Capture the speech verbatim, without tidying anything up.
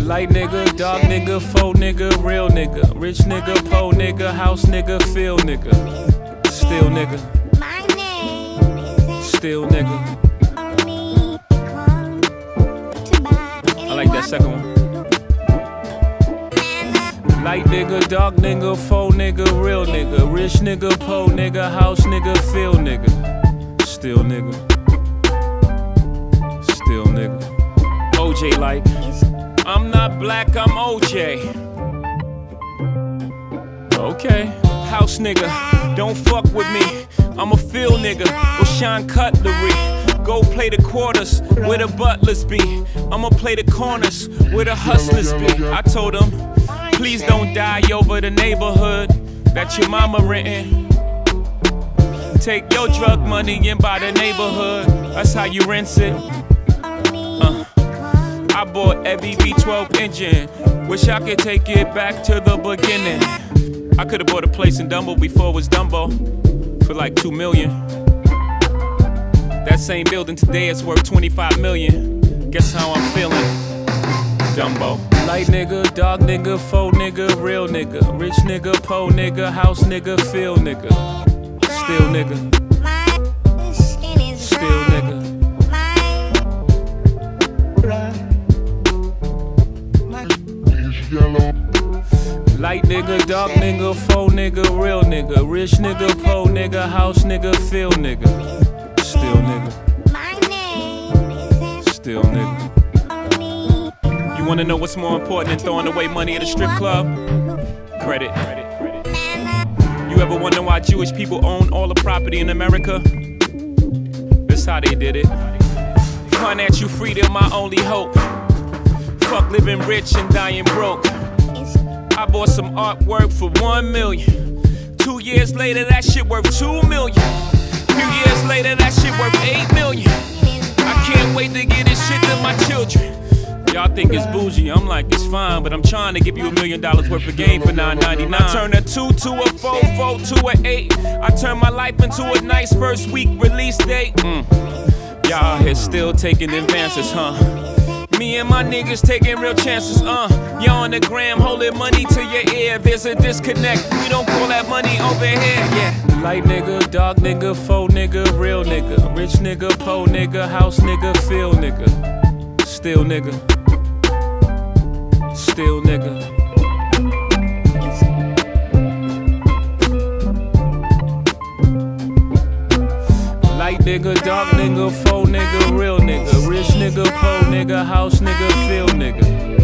Light nigga, dark nigga, faux nigga, real nigga, rich nigga, po nigga, house nigga, feel nigga, still nigga, still nigga. I like that second one. Light nigga, dark nigga, faux nigga, real nigga, rich nigga, po nigga, house nigga, feel nigga, still nigga, still nigga. O J like, I'm not black, I'm O J. Okay, house nigga, don't fuck with me. I'm a field nigga, go shine cutlery. Go play the quarters where the butlers be. I'ma play the corners where the hustlers be. I told them, please don't die over the neighborhood that your mama renting. Take your drug money and buy the neighborhood. That's how you rinse it. Uh. I bought every V twelve engine. Wish I could take it back to the beginning. I could've bought a place in Dumbo before it was Dumbo for like two million. That same building today is worth twenty-five million. Guess how I'm feeling? Dumbo. Light nigga, dark nigga, faux nigga, real nigga, rich nigga, po nigga, house nigga, feel nigga, still nigga, still nigga. Light nigga, dark nigga, faux nigga, real nigga, rich nigga, po nigga, house nigga, feel nigga, still nigga, still nigga. You wanna know what's more important than throwing away money at a strip club? Credit. You ever wonder why Jewish people own all the property in America? That's how they did it. Financial freedom, my only hope. Fuck living rich and dying broke. I bought some artwork for one million. Two years later, that shit worth two million. Few years later, that shit worth eight million. I can't wait to get this shit to my children. Y'all think it's bougie, I'm like, it's fine, but I'm trying to give you a million dollars worth of game for nine ninety-nine. I turn a two to a four, four to a eight. I turn my life into a nice first week release date. Mm. Y'all here still taking advances, huh? Me and my niggas taking real chances, uh. Y'all on the gram holding money to your ear. There's a disconnect, we don't call that money over here, yeah. Light nigga, dark nigga, faux nigga, real nigga, rich nigga, po nigga, house nigga, feel nigga, still nigga, still nigga. Light nigga, dark nigga, faux nigga, real nigga, rich nigga, po nigga, house nigga, feel nigga,